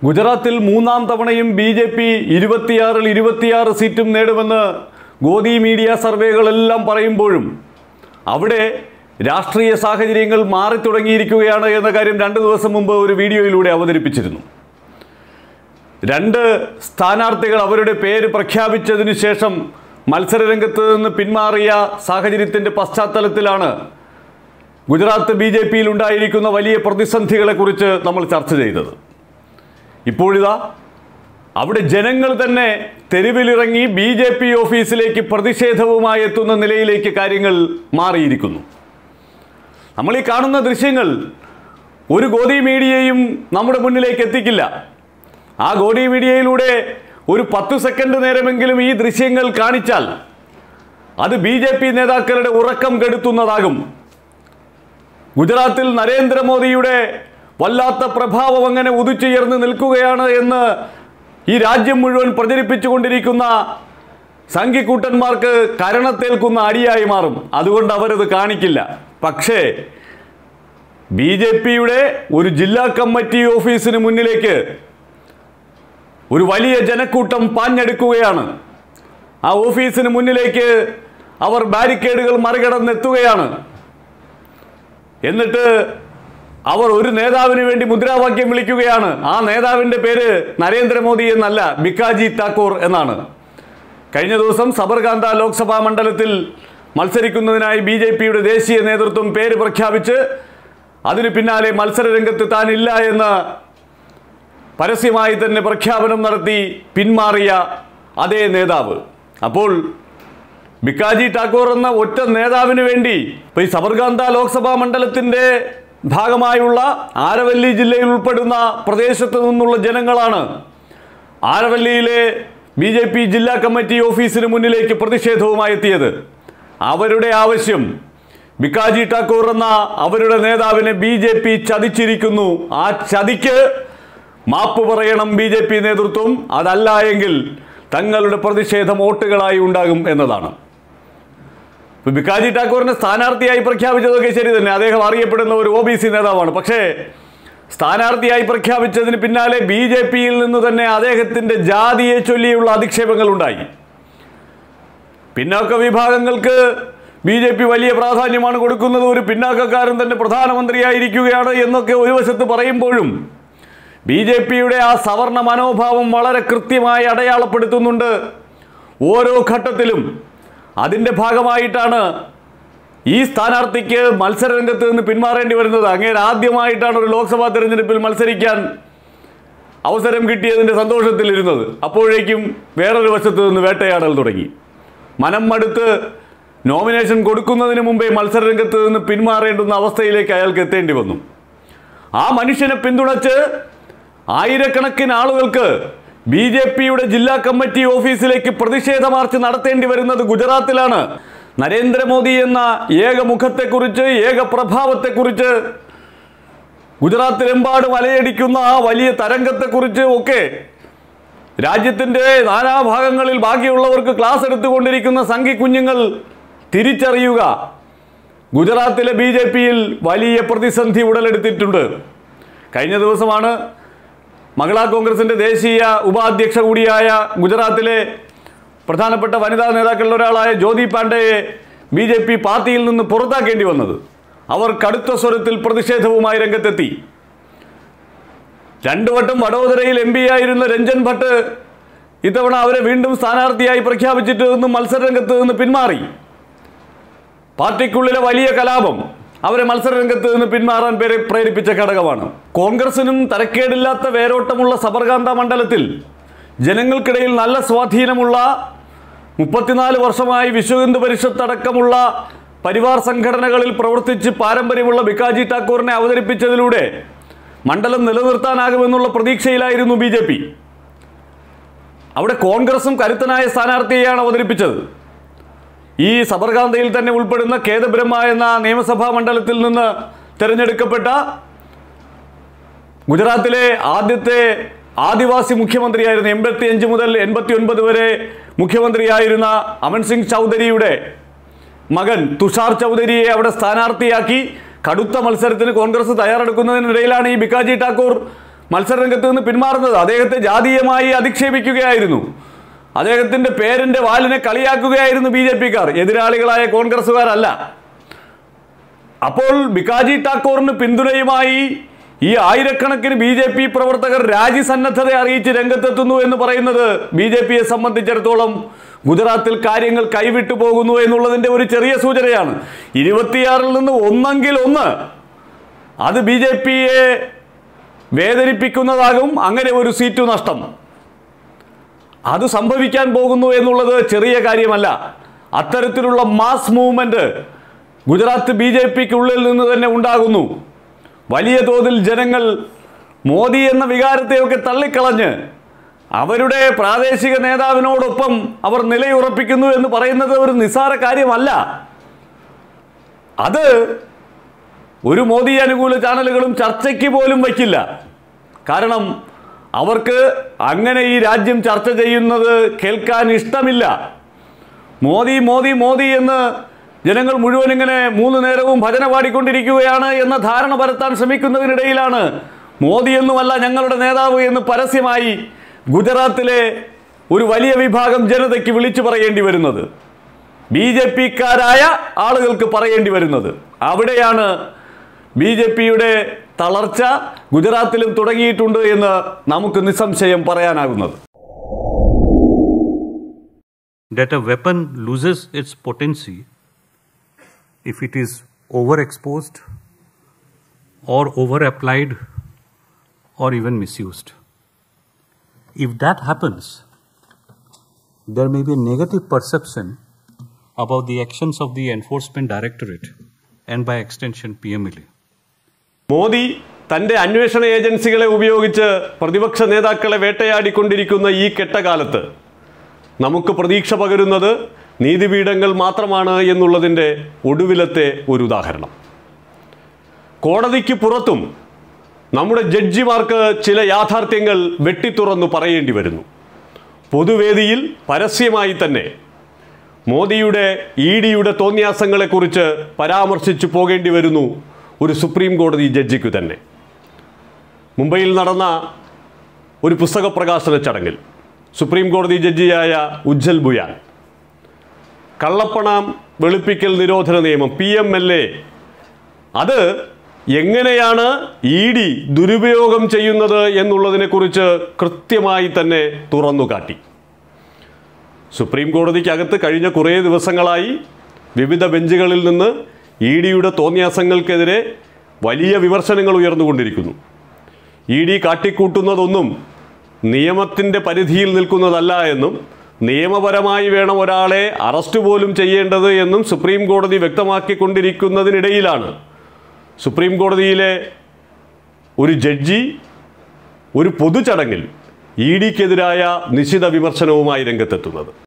ഗുജറാത്തിൽ മൂന്നാം തവണയും BJP 26 സീറ്റും നേടുമെന്ന് ഗോദി മീഡിയ സർവേകളെല്ലാം പറയുമ്പോഴും അവിടെ രാഷ്ട്രീയ സാഹചര്യങ്ങൾ മാറി തുടങ്ങിയിരിക്കുകയാണ് എന്ന കാര്യം 2 ദിവസം മുമ്പ് ഒരു വീഡിയോയിലൂടെ അവതരിപ്പിച്ചിരുന്നു. 2 സ്ഥാനാർത്ഥികൾ അവരുടെ പേര് പ്രഖ്യാപിച്ചതിനു ശേഷം മത്സരരംഗത്ത് നിന്ന് പിന്മാറിയ സാഹചര്യത്തിൻ്റെ പശ്ചാത്തലത്തിലാണ് ഗുജറാത്ത് BJPയിൽ ഉണ്ടായിരിക്കുന്ന വലിയ പ്രതിസന്ധികളെക്കുറിച്ച് നമ്മൾ ചർച്ച ചെയ്തത്. ഇപ്പോഴിതാ അവിടെ ജനങ്ങൾ തന്നെ തെരുവിലിറങ്ങി BJP ഓഫീസിലേക്ക് പ്രതിഷേധവുമായി എത്തുന്ന നിലയിലേക്ക് കാര്യങ്ങൾ മാറിയിരിക്കുന്നു. നമ്മൾ ഈ കാണുന്ന ദൃശ്യങ്ങൾ ഒരു ഗോദി മീഡിയയും നമ്മുടെ മുന്നിലേക്ക് എത്തിക്കില്ല. ആ ഗോദി മീഡിയയിലൂടെ ഒരു 10 സെക്കൻഡ് നേരമെങ്കിലും ഈ ദൃശ്യങ്ങൾ കാണിച്ചാൽ അത് BJP നേതാക്കളുടെ ഉറക്കം കെടുത്തുന്നതാകും. ഗുജറാത്തിൽ നരേന്ദ്രമോദിയുടെ വല്ലാത്ത പ്രഭാവം അങ്ങനെ ഉദിച്ചുയർന്ന് നിൽക്കുകയാണ് എന്ന് ഈ രാജ്യം മുഴുവൻ പ്രചരിപ്പിച്ചുകൊണ്ടിരിക്കുന്ന സംഘിക്കൂട്ടന്മാർക്ക് കരണത്തേൽക്കുന്ന അടിയായി മാറും. അതുകൊണ്ട് അവരത് കാണിക്കില്ല. പക്ഷേ BJPയുടെ ഒരു ജില്ലാ കമ്മിറ്റി ഓഫീസിന് മുന്നിലേക്ക് ഒരു വലിയ ജനക്കൂട്ടം പാഞ്ഞെടുക്കുകയാണ്. ആ ഓഫീസിന് മുന്നിലേക്ക് അവർ ബാരിക്കേഡുകൾ മറികടന്നെത്തുകയാണ്. എന്നിട്ട് അവർ ഒരു നേതാവിന് വേണ്ടി മുദ്രാവാക്യം വിളിക്കുകയാണ്. ആ നേതാവിൻ്റെ പേര് നരേന്ദ്രമോദി എന്നല്ല, ഭിക്കാജി ഠാക്കൂർ എന്നാണ്. കഴിഞ്ഞ ദിവസം സബർകാന്ത ലോക്സഭാ മണ്ഡലത്തിൽ മത്സരിക്കുന്നതിനായി BJPയുടെ ദേശീയ നേതൃത്വം പേര് പ്രഖ്യാപിച്ച് അതിന് പിന്നാലെ മത്സരരംഗത്ത് താനില്ല എന്ന് പരസ്യമായി തന്നെ പ്രഖ്യാപനം നടത്തി പിന്മാറിയ അതേ നേതാവ്. അപ്പോൾ ഭിക്കാജി ഠാക്കൂർ എന്ന ഒറ്റ നേതാവിന് വേണ്ടി ഇപ്പോൾ ഈ സബർകാന്ത ലോക്സഭാ മണ്ഡലത്തിൻ്റെ ഭാഗമായുള്ള ആരവല്ലി ജില്ലയിൽ ഉൾപ്പെടുന്ന പ്രദേശത്ത് നിന്നുള്ള ജനങ്ങളാണ് ആരവല്ലിയിലെ BJP ജില്ലാ കമ്മിറ്റി ഓഫീസിന് മുന്നിലേക്ക് പ്രതിഷേധവുമായി എത്തിയത്. അവരുടെ ആവശ്യം ഭിക്കാജി ഠാക്കൂർ എന്ന അവരുടെ നേതാവിനെ BJP ചതിച്ചിരിക്കുന്നു. ആ ചതിക്ക് മാപ്പ് പറയണം BJP നേതൃത്വം. അതല്ല എങ്കിൽ തങ്ങളുടെ പ്രതിഷേധം വോട്ടുകളായി ഉണ്ടാകും എന്നതാണ്. ഭിക്കാജി ഠാക്കൂറിനെ സ്ഥാനാർത്ഥിയായി പ്രഖ്യാപിച്ചതൊക്കെ ശരി തന്നെ, അദ്ദേഹം അറിയപ്പെടുന്ന ഒരു OBC നേതാവാണ്. പക്ഷേ സ്ഥാനാർത്ഥിയായി പ്രഖ്യാപിച്ചതിന് പിന്നാലെ BJPയിൽ നിന്ന് തന്നെ അദ്ദേഹത്തിൻ്റെ ജാതിയെ ചൊല്ലിയുള്ള അധിക്ഷേപങ്ങൾ ഉണ്ടായി. പിന്നാക്ക വിഭാഗങ്ങൾക്ക് BJP വലിയ പ്രാധാന്യമാണ് കൊടുക്കുന്നത്, ഒരു പിന്നാക്കക്കാരൻ തന്നെ പ്രധാനമന്ത്രിയായിരിക്കുകയാണ് എന്നൊക്കെ ഒരു വശത്ത് പറയുമ്പോഴും BJPയുടെ ആ സവർണ മനോഭാവം വളരെ കൃത്യമായി അടയാളപ്പെടുത്തുന്നുണ്ട്. ഓരോ ഘട്ടത്തിലും അതിൻ്റെ ഭാഗമായിട്ടാണ് ഈ സ്ഥാനാർത്ഥിക്ക് മത്സരരംഗത്ത് നിന്ന് പിന്മാറേണ്ടി വരുന്നത്. അങ്ങേര് ആദ്യമായിട്ടാണ് ഒരു ലോക്സഭാ തെരഞ്ഞെടുപ്പിൽ മത്സരിക്കാൻ അവസരം കിട്ടിയതിൻ്റെ സന്തോഷത്തിലിരുന്നത്. അപ്പോഴേക്കും വേറൊരു വശത്ത് നിന്ന് വേട്ടയാടൽ തുടങ്ങി. മനം മടുത്ത് നോമിനേഷൻ കൊടുക്കുന്നതിന് മുമ്പേ മത്സരരംഗത്ത് നിന്ന് പിന്മാറേണ്ടുന്ന അവസ്ഥയിലേക്ക് അയാൾക്ക് എത്തേണ്ടി വന്നു. ആ മനുഷ്യനെ പിന്തുണച്ച് ആയിരക്കണക്കിന് ആളുകൾക്ക് BJPയുടെ ജില്ലാ കമ്മിറ്റി ഓഫീസിലേക്ക് പ്രതിഷേധ മാർച്ച് നടത്തേണ്ടി വരുന്നത് ഗുജറാത്തിലാണ്. നരേന്ദ്രമോദി എന്ന ഏക മുഖത്തെക്കുറിച്ച്, ഏക പ്രഭാവത്തെക്കുറിച്ച്, ഗുജറാത്തിലെമ്പാടും അലയടിക്കുന്ന ആ വലിയ തരംഗത്തെക്കുറിച്ച് ഒക്കെ രാജ്യത്തിൻ്റെ നാനാഭാഗങ്ങളിൽ ബാക്കിയുള്ളവർക്ക് ക്ലാസ് എടുത്തുകൊണ്ടിരിക്കുന്ന സംഘി കുഞ്ഞുങ്ങൾ തിരിച്ചറിയുക. ഗുജറാത്തിലെ BJPയിൽ വലിയ പ്രതിസന്ധി ഉടലെടുത്തിട്ടുണ്ട്. കഴിഞ്ഞ ദിവസമാണ് മഹിളാ കോൺഗ്രസിൻ്റെ ദേശീയ ഉപാധ്യക്ഷ കൂടിയായ ഗുജറാത്തിലെ പ്രധാനപ്പെട്ട വനിതാ നേതാക്കളിൽ ഒരാളായ ജ്യോതി പാണ്ഡെയെ BJP പാർട്ടിയിൽ നിന്ന് പുറത്താക്കേണ്ടി വന്നത്. അവർ കടുത്ത സ്വരത്തിൽ പ്രതിഷേധവുമായി രംഗത്തെത്തി. 2 വട്ടം വഡോദരയിൽ MP ആയിരുന്ന രഞ്ജൻ ഭട്ട് ഇത്തവണ അവരെ വീണ്ടും സ്ഥാനാർത്ഥിയായി പ്രഖ്യാപിച്ചിട്ട് നിന്നും മത്സരരംഗത്ത് നിന്ന് പിന്മാറി. പാർട്ടിക്കുള്ളിലെ വലിയ കലാപം അവരെ മത്സരരംഗത്ത് നിന്ന് പിന്മാറാൻ പ്രേരിപ്പിച്ച ഘടകമാണ്. കോൺഗ്രസിനും തരക്കേടില്ലാത്ത വേരോട്ടമുള്ള സബർകാന്ത മണ്ഡലത്തിൽ ജനങ്ങൾക്കിടയിൽ നല്ല സ്വാധീനമുള്ള 34 വർഷമായി വിശ്വ ഹിന്ദു പരിഷത്ത് അടക്കമുള്ള പരിവാർ സംഘടനകളിൽ പ്രവർത്തിച്ച് പാരമ്പര്യമുള്ള ഭിക്കാജി ഠാക്കൂറിനെ അവതരിപ്പിച്ചതിലൂടെ മണ്ഡലം നിലനിർത്താനാകുമെന്നുള്ള പ്രതീക്ഷയിലായിരുന്നു BJP. അവിടെ കോൺഗ്രസും കരുത്തനായ സ്ഥാനാർത്ഥിയെയാണ് അവതരിപ്പിച്ചത്. ഈ സബർകാന്തയിൽ തന്നെ ഉൾപ്പെടുന്ന കേതബ്രഹ്മ എന്ന നിയമസഭാ മണ്ഡലത്തിൽ നിന്ന് തിരഞ്ഞെടുക്കപ്പെട്ട ഗുജറാത്തിലെ ആദ്യത്തെ ആദിവാസി മുഖ്യമന്ത്രിയായിരുന്ന 85 മുതൽ 89 വരെ മുഖ്യമന്ത്രിയായിരുന്ന അമൻ സിംഗ് ചൗധരിയുടെ മകൻ തുഷാർ ചൗധരിയെ അവിടെ സ്ഥാനാർത്ഥിയാക്കി കടുത്ത മത്സരത്തിന് കോൺഗ്രസ് തയ്യാറെടുക്കുന്നതിനിടയിലാണ് ഈ ഭിക്കാജി ഠാക്കൂർ മത്സരരംഗത്ത് നിന്ന് പിന്മാറുന്നത്. അദ്ദേഹത്തെ ജാതീയമായി അധിക്ഷേപിക്കുകയായിരുന്നു. അദ്ദേഹത്തിൻ്റെ പേരിൻ്റെ വാലിനെ കളിയാക്കുകയായിരുന്നു BJP-ക്കാർ, എതിരാളികളായ കോൺഗ്രസ്സുകാരല്ല. അപ്പോൾ ഭിക്കാജി ഠാക്കൂറിന് പിന്തുണയുമായി ഈ ആയിരക്കണക്കിന് BJP പ്രവർത്തകർ രാജ്യസന്നദ്ധത അറിയിച്ച് രംഗത്തെത്തുന്നു എന്ന് പറയുന്നത് BJP-യെ സംബന്ധിച്ചിടത്തോളം ഗുജറാത്തിൽ കാര്യങ്ങൾ കൈവിട്ടു പോകുന്നു എന്നുള്ളതിൻ്റെ ഒരു ചെറിയ സൂചനയാണ്. 26-ൽ നിന്ന് ഒന്നെങ്കിൽ ഒന്ന് അത് BJP-യെ വേദനിപ്പിക്കുന്നതാകും. അങ്ങനെ ഒരു സീറ്റ് നഷ്ടം അത് സംഭവിക്കാൻ പോകുന്നു എന്നുള്ളത് ചെറിയ കാര്യമല്ല. അത്തരത്തിലുള്ള മാസ് മൂവ്മെന്റ് ഗുജറാത്ത് BJP-ക്കുള്ളിൽ നിന്ന് തന്നെ ഉണ്ടാകുന്നു. വലിയ തോതിൽ ജനങ്ങൾ മോദി എന്ന വികാരത്തെയൊക്കെ തള്ളിക്കളഞ്ഞ് അവരുടെ പ്രാദേശിക നേതാവിനോടൊപ്പം അവർ നിലയുറപ്പിക്കുന്നു എന്ന് പറയുന്നത് ഒരു നിസ്സാര കാര്യമല്ല. അത് ഒരു മോദി അനുകൂല ചാനലുകളും ചർച്ചയ്ക്ക് പോലും വയ്ക്കില്ല. കാരണം അവർക്ക് അങ്ങനെ ഈ രാജ്യം ചർച്ച ചെയ്യുന്നത് കേൾക്കാൻ ഇഷ്ടമില്ല. മോദി മോദി മോദി എന്ന് ജനങ്ങൾ മുഴുവൻ ഇങ്ങനെ 3 നേരവും ഭജന പാടിക്കൊണ്ടിരിക്കുകയാണ് എന്ന ധാരണ പരത്താൻ ശ്രമിക്കുന്നതിനിടയിലാണ് മോദിയൊന്നുമല്ല ഞങ്ങളുടെ നേതാവ് എന്ന് പരസ്യമായി ഗുജറാത്തിലെ ഒരു വലിയ വിഭാഗം ജനതയ്ക്ക് വിളിച്ചു പറയേണ്ടി വരുന്നത്, BJP-ക്കാരായ ആളുകൾക്ക് പറയേണ്ടി വരുന്നത്. അവിടെയാണ് BJP-യുടെ തളർച്ച ഗുജറാത്തിലും തുടങ്ങിയിട്ടുണ്ട് എന്ന് നമുക്ക് നിസ്സംശയം പറയാനാകുന്നത്. That a weapon loses its potency if it is overexposed or over-applied or even misused. If that happens, there may be a negative perception about the actions of the Enforcement Directorate and by extension PMLA. Modi തൻ്റെ അന്വേഷണ ഏജൻസികളെ ഉപയോഗിച്ച് പ്രതിപക്ഷ നേതാക്കളെ വേട്ടയാടിക്കൊണ്ടിരിക്കുന്ന ഈ കെട്ടകാലത്ത് നമുക്ക് പ്രതീക്ഷ പകരുന്നത് നീതിപീഠങ്ങൾ മാത്രമാണ് എന്നുള്ളതിൻ്റെ ഒടുവിലത്തെ ഒരു ഉദാഹരണം. കോടതിക്ക് പുറത്തും നമ്മുടെ ജഡ്ജിമാർക്ക് ചില യാഥാർത്ഥ്യങ്ങൾ വെട്ടിത്തുറന്നു പറയേണ്ടി വരുന്നു. പൊതുവേദിയിൽ പരസ്യമായി തന്നെ മോദിയുടെ ED-യുടെ തോന്നിയാസങ്ങളെക്കുറിച്ച് പരാമർശിച്ചു പോകേണ്ടി വരുന്നു ഒരു സുപ്രീം കോടതി ജഡ്ജിക്കു തന്നെ. മുംബൈയിൽ നടന്ന ഒരു പുസ്തക പ്രകാശന ചടങ്ങിൽ സുപ്രീം കോടതി ജഡ്ജിയായ ഉജ്ജൽ ബുയാൻ കള്ളപ്പണം വെളുപ്പിക്കൽ നിരോധന നിയമം PMLA അത് എങ്ങനെയാണ് ED ദുരുപയോഗം ചെയ്യുന്നത് എന്നുള്ളതിനെക്കുറിച്ച് കൃത്യമായി തന്നെ തുറന്നുകാട്ടി. സുപ്രീം കോടതിക്കകത്ത് കഴിഞ്ഞ കുറേ ദിവസങ്ങളായി വിവിധ ബെഞ്ചുകളിൽ നിന്ന് ED-യുടെ തോന്നിയാസങ്ങൾക്കെതിരെ വലിയ വിമർശനങ്ങൾ ഉയർന്നുകൊണ്ടിരിക്കുന്നു. ED കാട്ടിക്കൂട്ടുന്നതൊന്നും നിയമത്തിൻ്റെ പരിധിയിൽ നിൽക്കുന്നതല്ല എന്നും നിയമപരമായി വേണം ഒരാളെ അറസ്റ്റ് പോലും ചെയ്യേണ്ടത് എന്നും സുപ്രീം കോടതി വ്യക്തമാക്കിക്കൊണ്ടിരിക്കുന്നതിനിടയിലാണ് സുപ്രീം കോടതിയിലെ ഒരു ജഡ്ജി ഒരു പൊതുചടങ്ങിൽ ED-ക്കെതിരായ നിശിത വിമർശനവുമായി രംഗത്തെത്തുന്നത്.